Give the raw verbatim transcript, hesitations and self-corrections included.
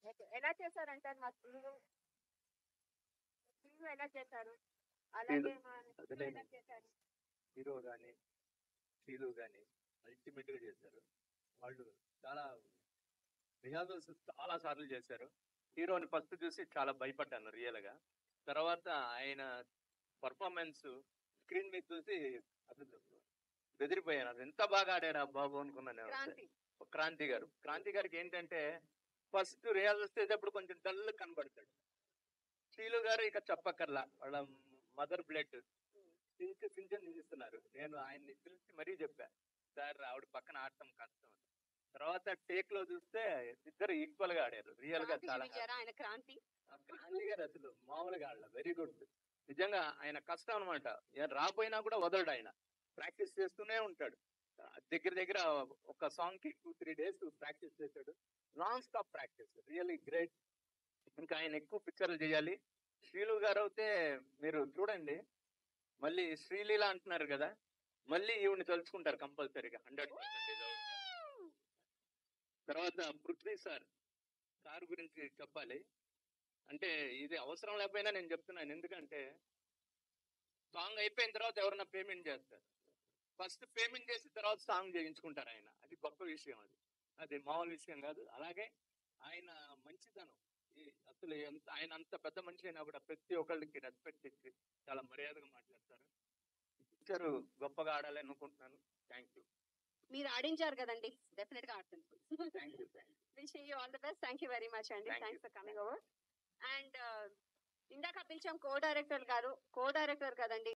Okay. ఎలా చేశారంటారు మా స్త్రీలు? స్త్రీలు ఎలా చేశారు? అలాగే మా హీరో ఎలా చేశారు? హీరో గాని హీరో గాని అల్టిమేట్ గా చేశారు. వాళ్ళు చాలా రిహార్సల్స్ చాలా సార్లు చేశారు. హీరోని ఫస్ట్ చూసి చాలా భయపడ్డాను రియల్ గా. తర్వాత ఆయన పర్ఫార్మెన్స్ స్క్రీన్ మీద చూసి అసలు బెదిరిపోయాను. అది ఎంత బాగా ఆడారు ఆ బాబు అనుకున్నాను నేను. క్రాంతి. క్రాంతి గారు క్రాంతి గారికి ఏంటంటే ఫస్ట్ రిహార్సల్స్ చేసేటప్పుడు కొంచెం డల్ కనబడతాడు. శ్రీలు గారు ఇక చెప్పక్కర్లా, వాళ్ళ మదర్ బ్లడ్ పింఛ పింఛన్ నిలుస్తున్నారు. నేను ఆయన్ని పిలిచి మరీ చెప్పా, సార్ ఆవిడ పక్కన ఆడటం కష్టం అని. తర్వాత టేక్ లో చూస్తే ఇద్దరు ఈక్వల్ గా ఆడారు. రియల్ గా క్రాంతి చాలా చూపించారా ఆయన క్రాంతి? ఆ క్రాంతి గారు అసలు మామూలుగా ఆడల, వెరీ గుడ్. నిజంగా ఆయన కష్టం అనమాట. రాపోయినా కూడా వదలడు ఆయన, ప్రాక్టీస్ చేస్తూనే ఉంటాడు. దగ్గర దగ్గర ఒక సాంగ్ కి టూ త్రీ డేస్ ప్రాక్టీస్ చేశాడు. Non stop practice, really great. ఇంకా ఆయన ఎక్కువ పిక్చర్లు చేయాలి. శ్రీలు గారు అయితే మీరు చూడండి, మళ్ళీ శ్రీలీల అంటున్నారు కదా, మళ్ళీ ఈవిని తలుచుకుంటారు కంపల్సరీగా, హండ్రెడ్ పర్సెంట్. తర్వాత పృథ్వీ సార్ సార్ గురించి చెప్పాలి. అంటే ఇది అవసరం లేకపోయినా నేను చెప్తున్నాను, ఎందుకంటే సాంగ్ అయిపోయిన తర్వాత ఎవరైనా పేమెంట్ చేస్తారు, ఫస్ట్ పేమెంట్ చేసిన తర్వాత సాంగ్ చేయించుకుంటారు ఆయన. అది గొప్ప విషయం, అది అది మామూలు విషయం కాదు. అలాగే ఆయన మంచితనం, ఈ- అసలు ఎంత ఆయన అంత పెద్ద మనిషి అయినా కూడా ప్రతి ఒక్కళ్ళకి రెస్పెక్ట్ ఇచ్చి చాలా మర్యాదగా మాట్లాడతారు. పిక్చర్ గొప్పగా ఆడాలి అనుకుంటున్నాను. Thank you. మీరు ఆడించారు కదండి, డెఫినెట్ గా ఆడుతుంది. Thank you. Wishing you all the best. Thank you very much అండి. Thank you. Thanks for coming over. And ఇందాక పిలిచాం కో డైరెక్టర్ గారు, కో డైరెక్టర్ కదండి.